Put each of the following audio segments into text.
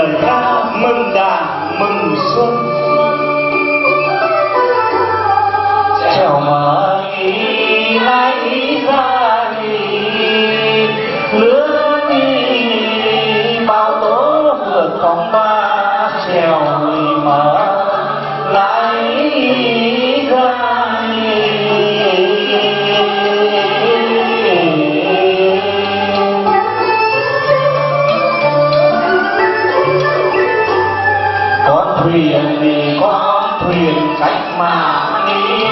lời ca mừng đàn mừng xuân. Chào mời hãy ra đi lứa đi bao tố vượt phòng ba trèo mở lại ra con thuyền đi con thuyền cách mà đi.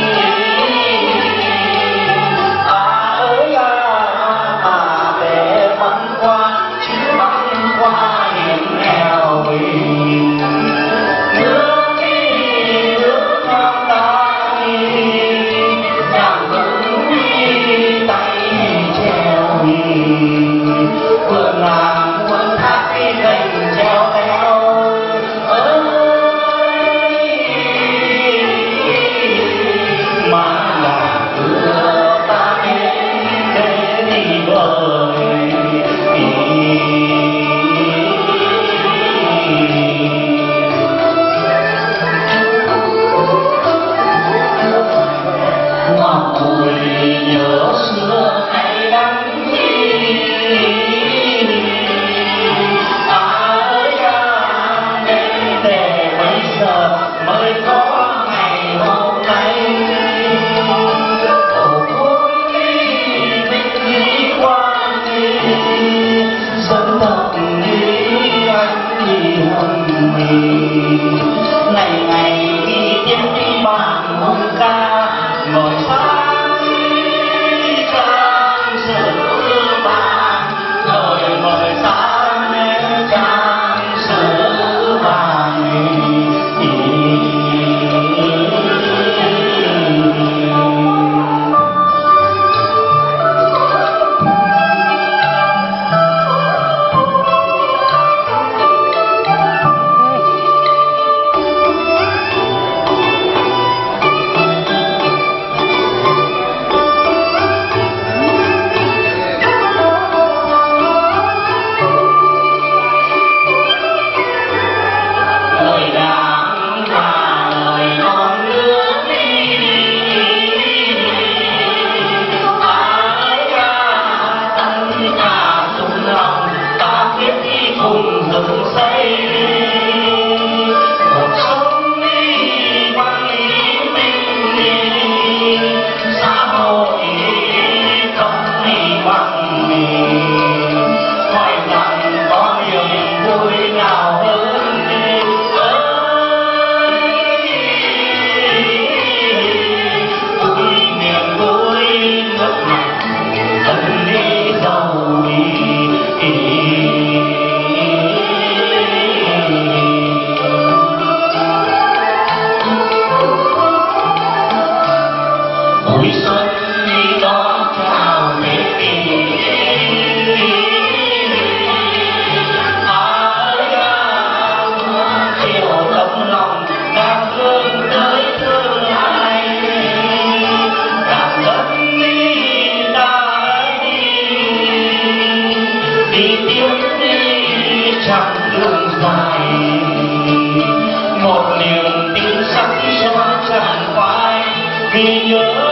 Ngày ngày đi tiếp đi bàn hùng ca ngồi sáng trang sử bàn rồi ngồi sáng trang sử bàn. Một niềm tin sắc xóa tràn phai vì nhớ